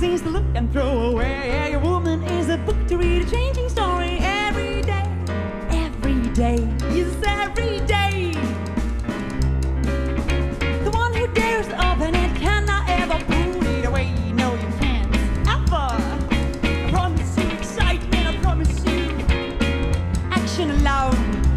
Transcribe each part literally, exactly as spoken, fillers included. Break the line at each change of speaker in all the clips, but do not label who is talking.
things to look and throw away. A woman is a book to read, a changing story every day, every day, yes, every day. The one who dares to open it cannot ever put it away. No, you can't ever. I promise you excitement, I promise you action aloud.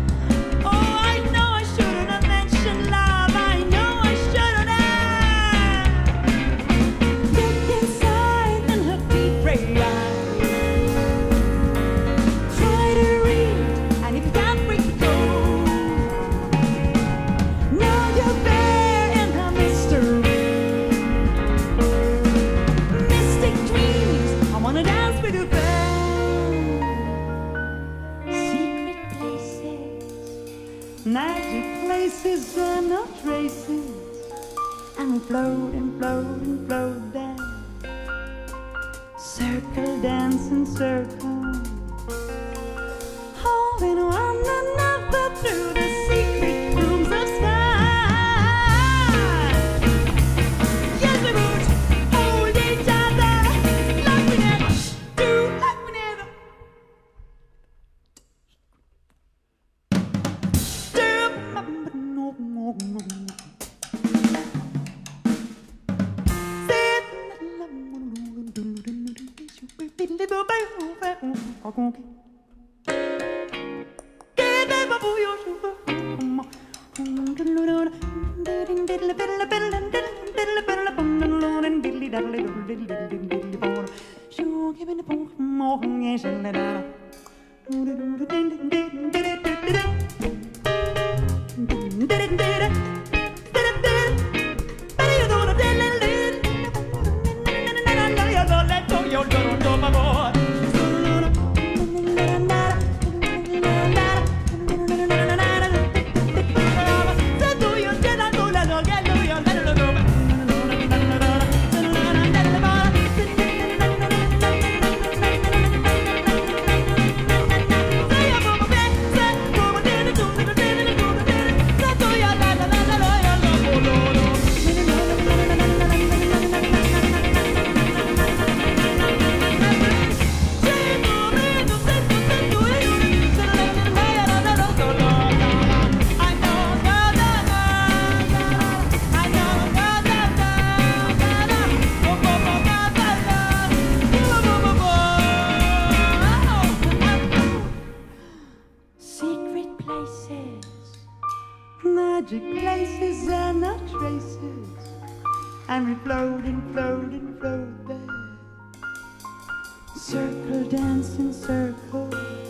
Magic places are not races, and we float and float and float down. Circle, dance and circle, holding one another through the secret rooms of sky. Yes, we would hold each other like we never do, like we never. Magic places are not traces, and we float and float and float there. Circle, dance and circle.